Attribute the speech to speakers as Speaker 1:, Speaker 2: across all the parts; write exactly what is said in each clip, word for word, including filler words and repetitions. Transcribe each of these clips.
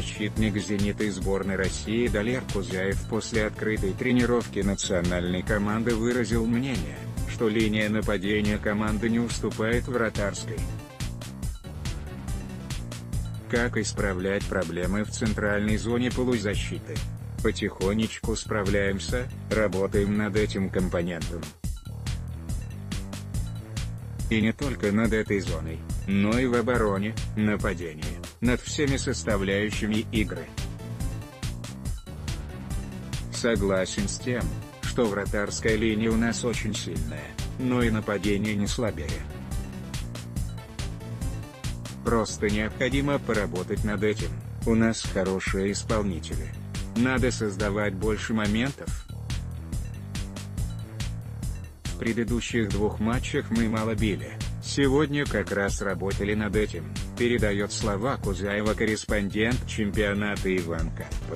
Speaker 1: полузащитник «Зенита» и сборной России Далер Кузяев после открытой тренировки национальной команды выразил мнение, что линия нападения команды не уступает вратарской. Как исправлять проблемы в центральной зоне полузащиты? Потихонечку справляемся, работаем над этим компонентом. И не только над этой зоной, но и в обороне, нападении, над всеми составляющими игры. Согласен с тем, что вратарская линия у нас очень сильная, но и нападение не слабее. Просто необходимо поработать над этим, у нас хорошие исполнители. Надо создавать больше моментов. В предыдущих двух матчах мы мало били, сегодня как раз работали над этим, передает слова Кузяева корреспондент чемпионата Иван Карпов.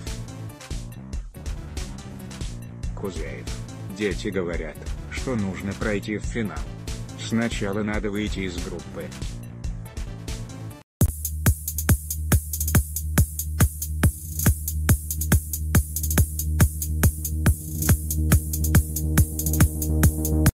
Speaker 1: Кузяев: дети говорят, что нужно пройти в финал. Сначала надо выйти из группы.